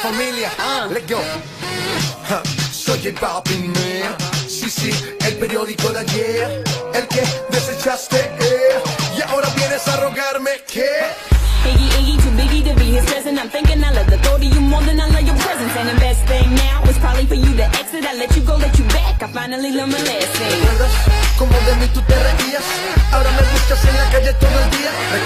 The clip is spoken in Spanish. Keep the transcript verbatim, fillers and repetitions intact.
familia, uh. let's go. Ja, soy el papi man, sí, sí, el periódico de ayer, el que desechaste, eh, y ahora vienes a rogarme que Iggy, Iggy, too biggie to be his present. I'm thinking I love the thought of you more than I love your presence. And the best thing now is probably for you to exit. I let you go, let you back. I finally learned my lesson. ¿Recuerdas cómo de mí tú te reías? Ahora me buscas en la calle todo el día.